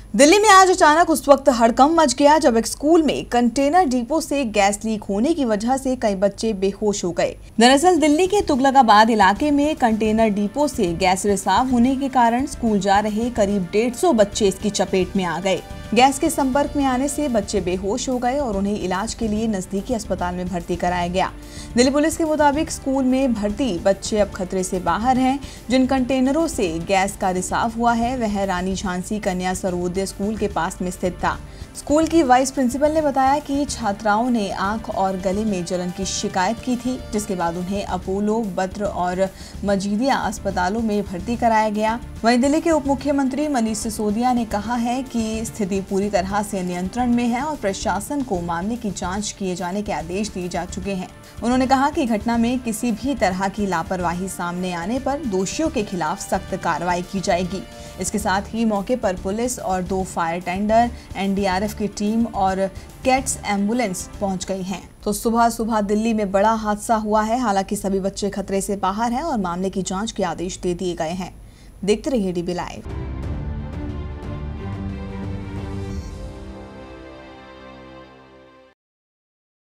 दिल्ली में आज अचानक उस वक्त हड़कंप मच गया जब एक स्कूल में कंटेनर डिपो से गैस लीक होने की वजह से कई बच्चे बेहोश हो गए। दरअसल दिल्ली के तुगलकाबाद इलाके में कंटेनर डिपो से गैस रिसाव होने के कारण स्कूल जा रहे करीब 150 बच्चे इसकी चपेट में आ गए। गैस के संपर्क में आने से बच्चे बेहोश हो गए और उन्हें इलाज के लिए नजदीकी अस्पताल में भर्ती कराया गया। दिल्ली पुलिस के मुताबिक स्कूल में भर्ती बच्चे अब खतरे से बाहर हैं। जिन कंटेनरों से गैस का रिसाव हुआ है वह रानी झांसी कन्या सर्वोदय स्कूल के पास में स्थित था। स्कूल की वाइस प्रिंसिपल ने बताया कि छात्राओं ने आंख और गले में जलन की शिकायत की थी, जिसके बाद उन्हें अपोलो, बद्र और मजीदिया अस्पतालों में भर्ती कराया गया। वहीं दिल्ली के उप मुख्यमंत्री मनीष सिसोदिया ने कहा है कि स्थिति पूरी तरह से नियंत्रण में है और प्रशासन को मामले की जांच किए जाने के आदेश दिए जा चुके हैं। उन्होंने कहा कि घटना में किसी भी तरह की लापरवाही सामने आने पर दोषियों के खिलाफ सख्त कार्रवाई की जाएगी। इसके साथ ही मौके पर पुलिस और 2 फायर टेंडर, एनडीआरएफ की टीम और कैट्स एम्बुलेंस पहुंच गई हैं। तो सुबह सुबह दिल्ली में बड़ा हादसा हुआ है। हालांकि सभी बच्चे खतरे से बाहर हैं और मामले की जांच के आदेश दे दिए गए हैं। देखते रहिए डीबी लाइव।